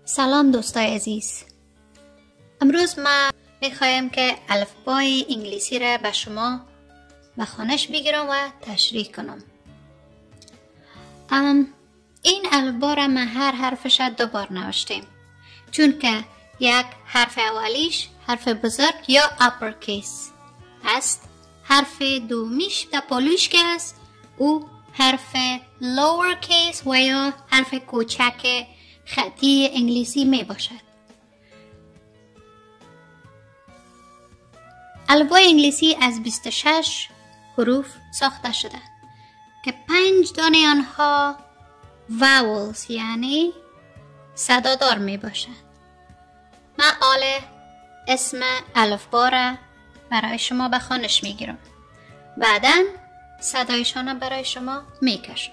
سلام دوستای عزیز. امروز ما میخوایم که الفبای انگلیسی را به شما به خوانش بگیرم و تشریح کنم. این الفبا را ما هر حرفش دو بار نوشتیم، چون که یک حرف اولیش حرف بزرگ یا upper case است، حرف دومیش در پالوش که است او حرف lower case و یا حرف کوچک خطی انگلیسی می باشد. الفبای انگلیسی از 26 حروف ساخته شده که 5 دانه آنها vowels یعنی صدادار می باشد. من آل اسم الفبا را برای شما به خوانش می گیرم، بعداً صدایشان را برای شما می کشم.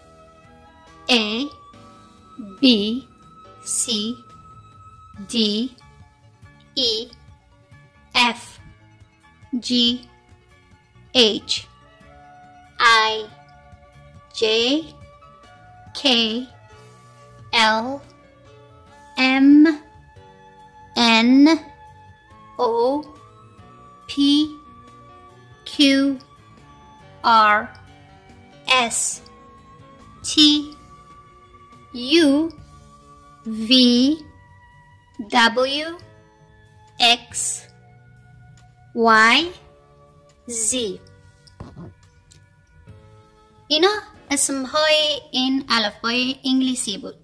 A B C D E F G H I J K L M N O P Q R S T U V W X Y Z. اینا اسمهای این الفبای انگلیسی بود.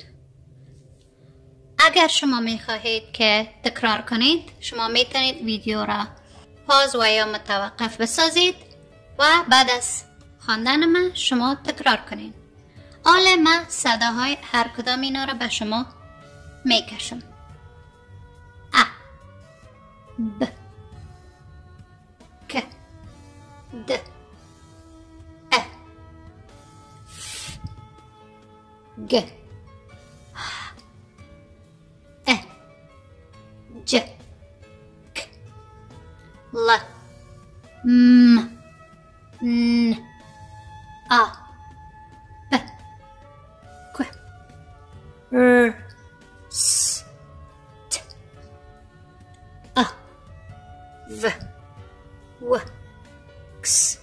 اگر شما میخواهید که تکرار کنید، شما میتونید ویدیو را پاز و یا متوقف بسازید و بعد از خواندن من شما تکرار کنید. حالا من صداهای هر کدام اینا را به شما میکشم. ا ب ک د ا ف گ ا ج ک ل م ن ا ب ک ر س ت ا و و کس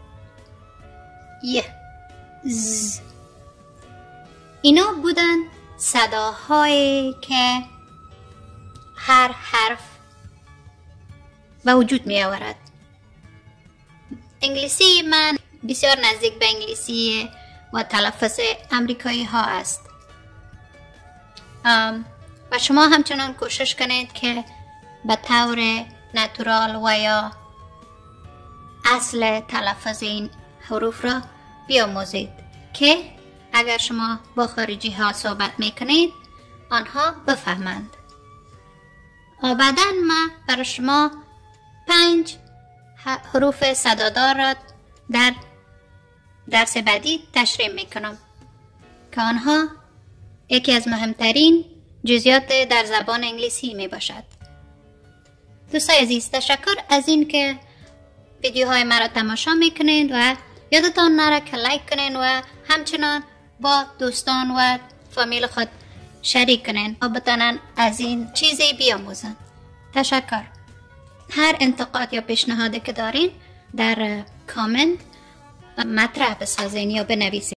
ی ز. اینا بودن صداهایی که هر حرف به وجود می آورد. انگلیسی من بسیار نزدیک به انگلیسی و تلفظ امریکایی ها است و شما همچنان کوشش کنید که به طور ناتورال و یا اصل تلفظ این حروف را بیاموزید که اگر شما با خارجی ها صحبت میکنید آنها بفهمند. بعداً ما برای شما 5 حروف صدادار را در درس بعدی تشریح میکنم که آنها یکی از مهمترین جزئیات در زبان انگلیسی می باشد. دوستای عزیز، تشکر از این که ویدیوهای مرا تماشا میکنید و یادتان نره که لایک کنین و همچنان با دوستان و فامیل خود شریک کنین و بتانن از این چیزی بیاموزن. تشکر. هر انتقاد یا پیشنهادی که دارین در کامنت مطرح بسازین یا بنویسین.